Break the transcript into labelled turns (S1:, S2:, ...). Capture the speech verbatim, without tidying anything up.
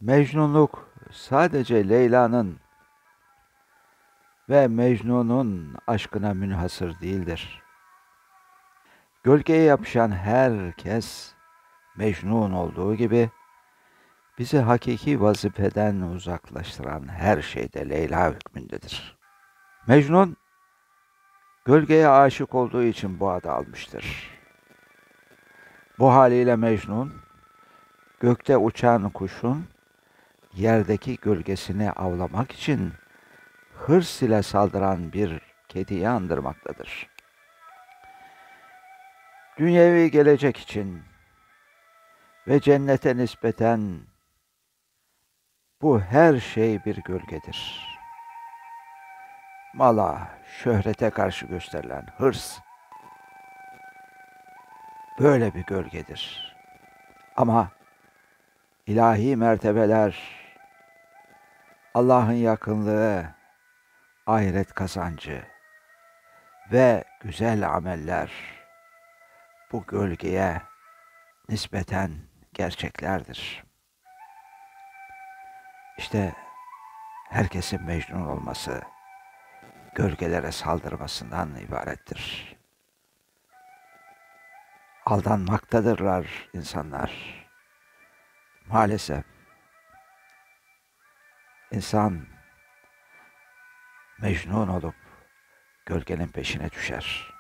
S1: Mecnunluk sadece Leyla'nın ve Mecnun'un aşkına münhasır değildir. Gölgeye yapışan herkes Mecnun olduğu gibi bizi hakiki vazifeden uzaklaştıran her şey de Leyla hükmündedir. Mecnun gölgeye aşık olduğu için bu adı almıştır. Bu haliyle Mecnun gökte uçan kuşun yerdeki gölgesini avlamak için hırs ile saldıran bir kediyi andırmaktadır. Dünyevi gelecek için ve cennete nispeten bu her şey bir gölgedir. Mala, şöhrete karşı gösterilen hırs böyle bir gölgedir. Ama ilahi mertebeler, Allah'ın yakınlığı, ahiret kazancı ve güzel ameller bu gölgeye nispeten gerçeklerdir. İşte herkesin Mecnun olması, gölgelere saldırmasından ibarettir. Aldanmaktadırlar insanlar. Maalesef insan Mecnun olup gölgenin peşine düşer.